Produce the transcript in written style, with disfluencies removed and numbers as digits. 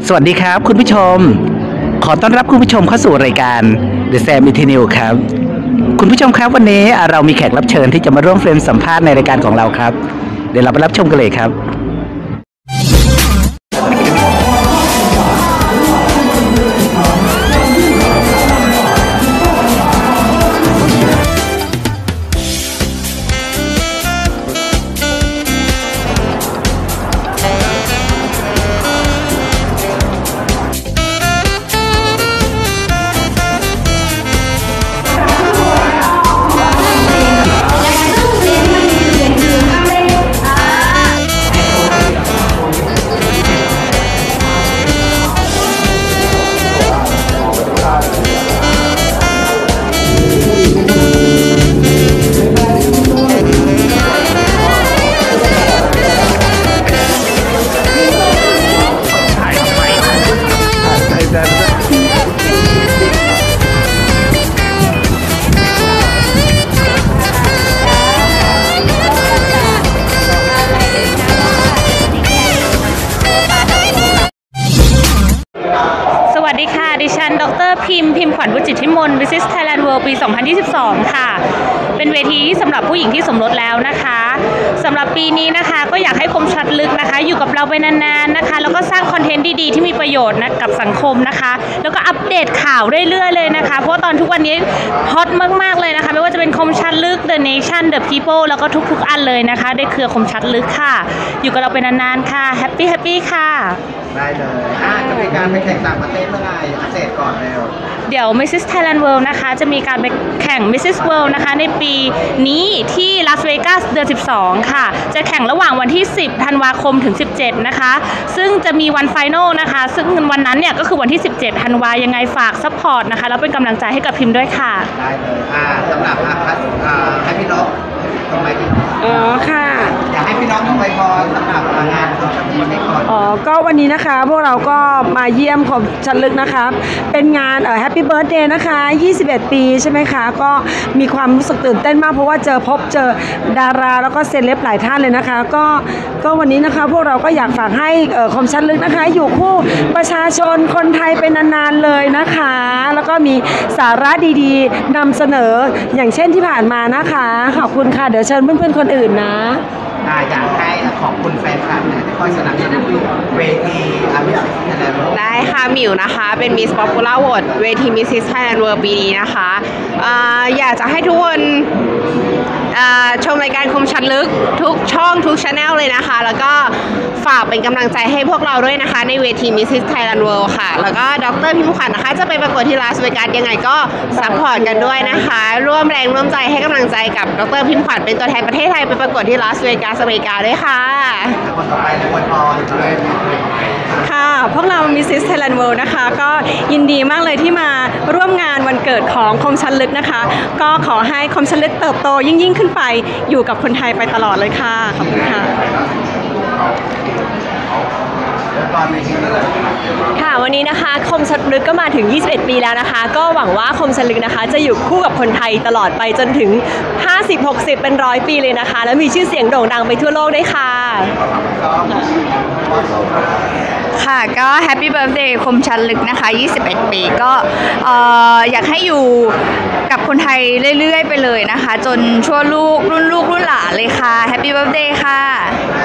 สวัสดีครับคุณผู้ชมขอต้อนรับคุณผู้ชมเข้าสู่รายการ The Sam Eternal ครับคุณผู้ชมครับวันนี้เรามีแขกรับเชิญที่จะมาร่วมเฟรมสัมภาษณ์ในรายการของเราครับเดี๋ยวเราไปรับชมกันเลยครับสวัสดีค่ะดิฉันดร.พิมพ์ขวัญบุจิตทิมน Mrs. Thailand World ปี 2022 ค่ะเป็นเวทีสำหรับผู้หญิงที่สมรสแล้วนะคะสำหรับปีนี้นะคะก็อยากให้คมชัดลึกนะคะอยู่กับเราไปนานๆนะคะแล้วก็สร้างคอนเทนต์ดีๆที่มีประโยชน์นะกับสังคมนะคะแล้วก็อัปเดตข่าวเรื่อยๆเลยนะคะเพราะตอนทุกวันนี้ฮอตมากๆเลยนะคะไม่ว่าจะเป็นคมชัดลึก The Nation The People แล้วก็ทุกๆอันเลยนะคะได้เครือคมชัดลึกค่ะอยู่กับเราไปนานๆค่ะแฮปปี้ค่ะได้เลยจะมีการไปแข่งต่างประเทศเมื่อไหร่อัปเดตก่อนเร็วเดี๋ยว Mrs. Thailand World นะคะจะมีการไปแข่ง Mrs. World นะคะในปีนี้ที่ลาสเวกัสเดือน 12 ค่ะจะแข่งระหว่างวันที่ 10 ธันวาคมถึง 17 นะคะซึ่งจะมีวันไฟนอลนะคะซึ่งวันนั้นเนี่ยก็คือวันที่ 17 ธันวายังไงฝากซัพพอร์ตนะคะแล้วเป็นกำลังใจให้กับพิมพ์ด้วยค่ะได้เลยสำหรับให้พี่นกตรงไหนพี่นกอ๋อค่ะอยากให้พี่น้องทำไปพรสำหรับงานของชัดลึกก่อนก็วันนี้นะคะพวกเราก็มาเยี่ยมของชัดลึกนะคะเป็นงานHappy Birthday นะคะ21 ปีใช่ไหมคะก็มีความรู้สึกตื่นเต้นมากเพราะว่าเจอดาราแล้วก็เซเลบหลายท่านเลยนะคะก็วันนี้นะคะพวกเราก็อยากฝากให้คมชัดลึกนะคะอยู่คู่ประชาชนคนไทยเป็นนานๆเลยนะคะแล้วก็มีสาระดีๆนำเสนออย่างเช่นที่ผ่านมานะคะขอบคุณค่ะเดี๋ยวเชิญเพื่อนๆคนอื่นนะอยากให้ขอบคุณแฟนคลับนะที่คอยสนับสนุนเวทีMrs. Thailand World ได้ค่ะหมิวนะคะเป็น Miss Popular Vote เวที Mrs. Thailand World ปีนี้นะคะอยากจะให้ทุกคนชมรายการคมชัดลึกทุกช่องทุก channel เลยนะคะแล้วก็ฝากเป็นกำลังใจให้พวกเราด้วยนะคะในเวที Mrs. Thailand World ค่ะแล้วก็ดร.พิมพ์ขวัญนะคะจะไปประกวดที่ลาสเวกัสยังไงก็ซัพพอร์ตกันด้วยนะคะร่วมแรงร่วมใจให้กำลังใจกับดร.พิมพ์ขวัญเป็นตัวแทนประเทศไทยไปประกวดที่ลาสเวกัสอเมริกาด้วยค่ะคนต่อไปเลยอวยพรเลยค่ะพวกเรา Mrs. Thailand World นะคะก็ยินดีมากเลยที่มาร่วมงานวันเกิดของคมชัดลึกนะคะก็ขอให้คมชัดลึกเติบโตยิ่งขึ้นไปอยู่กับคนไทยไปตลอดเลยค่ะขอบคุณค่ะค่ะวันนี้นะคะคมชัดลึกก็มาถึง21 ปีแล้วนะคะก็หวังว่าคมชัดลึกนะคะจะอยู่คู่กับคนไทยตลอดไปจนถึง50-60เป็น100 ปีเลยนะคะแล้วมีชื่อเสียงโด่งดังไปทั่วโลกด้วยค่ะค่ะก็แฮปปี้เบิร์ธเดย์คมชัดลึกนะคะ21 ปีก็อยากให้อยู่กับคนไทยเรื่อยๆไปเลยนะคะจนชั่วลูกรุ่นหลานเลยค่ะแฮปปี้เบิร์ธเดย์ค่ะ